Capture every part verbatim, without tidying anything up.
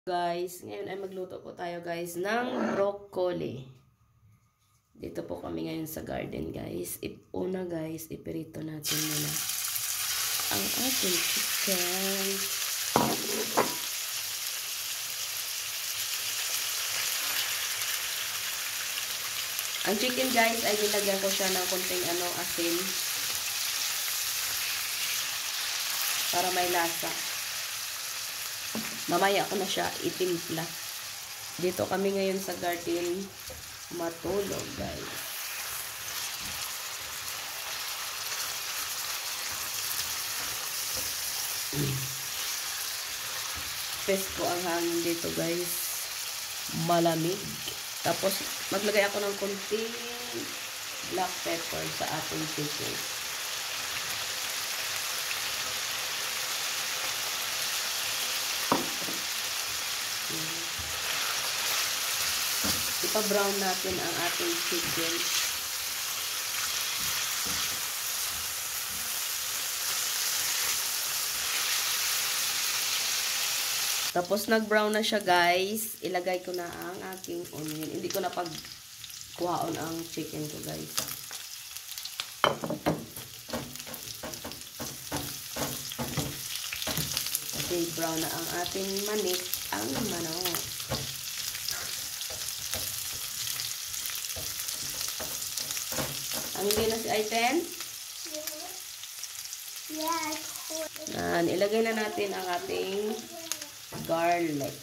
Guys, ngayon ay magluto po tayo guys ng broccoli. Dito po kami ngayon sa garden guys. Una guys, ipirito natin muna ang ating chicken. Ang chicken guys ay nilagyan ko siya ng konting ano, asin para may lasa. Mamaya ko na siya itimpla. Dito kami ngayon sa garden matulog, guys. Pesko ang hangin dito, guys. Malamig. Tapos, maglagay ako ng konting black pepper sa ating chicken. Ipa-brown natin ang ating chicken. Tapos nag-brown na siya guys. Ilagay ko na ang aking onion. Hindi ko na pagkuhaon ang chicken ko guys. Kasi brown na ang ating manik, ang manok. Ang hindi na si Aiten? Yes. Yan, ilagay na natin ang ating garlic.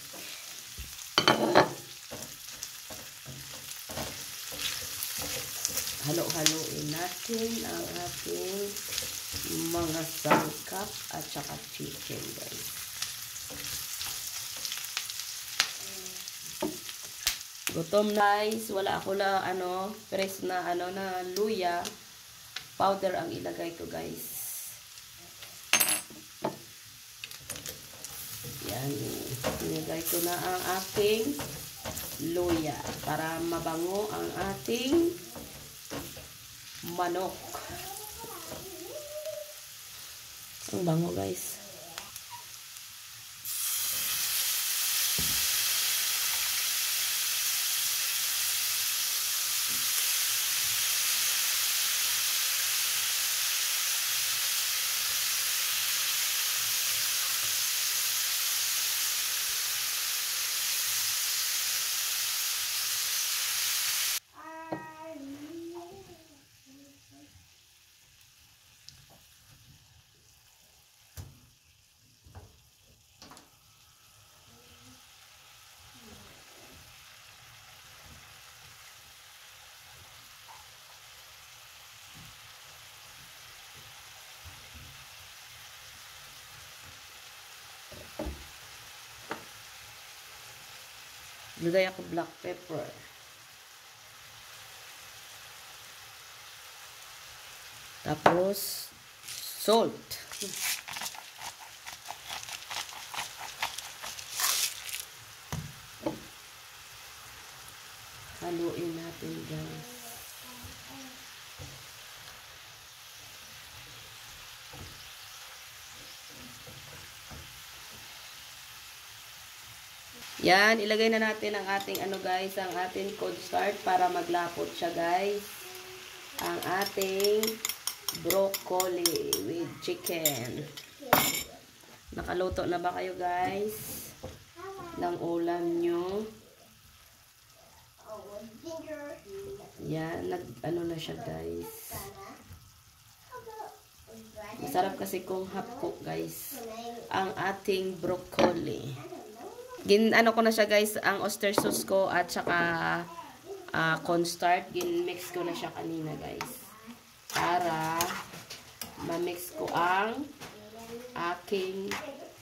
Halo-haloin natin ang ating mga sangkap at saka chicken, guys. Gutom guys, wala ako la ano, press na ano na luya powder ang ilagay ko, guys. Yan, ilagay ko na ang aking luya para mabango ang ating manok. Ang bango, guys. Lagay ako black pepper. Tapos, salt. Haluin natin, guys. Yan, ilagay na natin ang ating ano guys, ang ating cornstarch para maglapot siya guys. Ang ating broccoli with chicken. Nakaluto na ba kayo guys ng ulam nyo? Yan, nag ano na siya guys. Masarap kasi kung half cook guys ang ating broccoli. Gin ano ko na siya guys, ang oyster sauce ko at saka uh, cornstarch, gin mix ko na siya kanina guys. Para ma-mix ko ang aking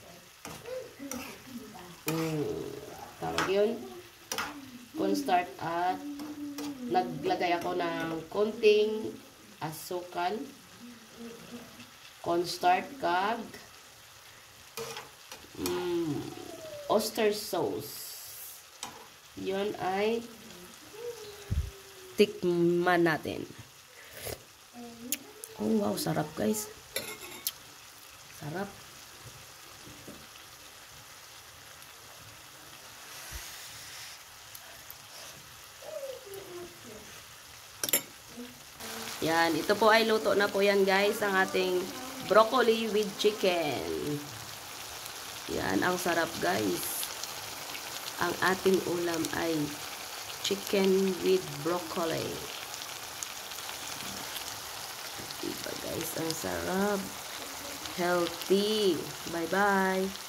um, tawag yun, cornstarch at naglagay ako ng konting asukal, cornstarch kag mm, oyster sauce. Yun ay tikman natin. Oh wow, sarap guys. Sarap. Yan, ito po ay luto na po yan guys, ang ating broccoli with chicken. Yan, ang sarap guys. Ang ating ulam ay chicken with broccoli. Diba guys, ang sarap. Healthy. Bye-bye.